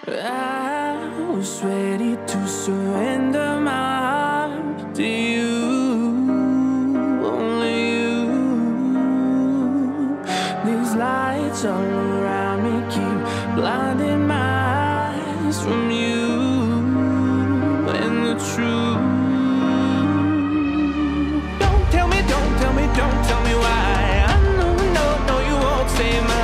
I was ready to surrender my heart to you, only you. These lights all around me keep blinding my eyes from you and the truth. Don't tell me, don't tell me, don't tell me why. I know, no, no, you won't save my life.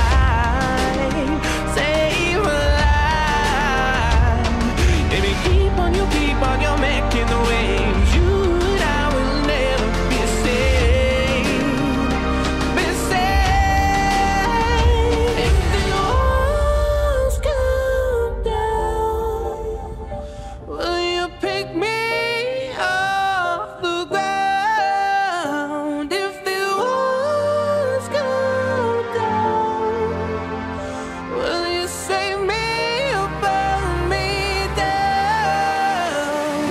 Save my life. Baby, keep on, you're making the waves. You and I will never be safe. Be safe. If the walls come down, will you pick me off the ground? If the walls come down, will you save me or burn me down?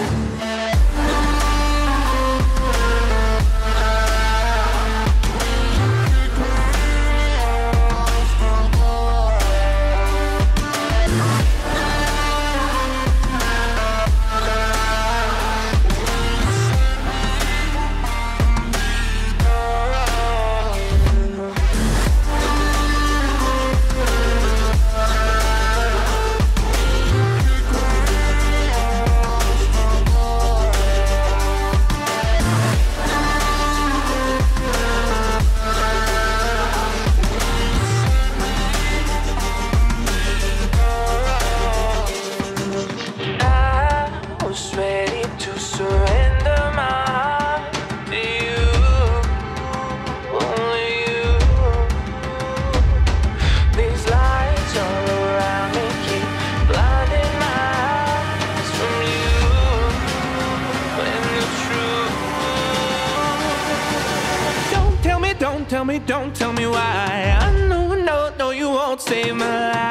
I was ready to surrender my heart to you, only you. These lights all around me keep blinding my eyes from you and the truth. Don't tell me, don't tell me, don't tell me why. I know, no, no, you won't save my life.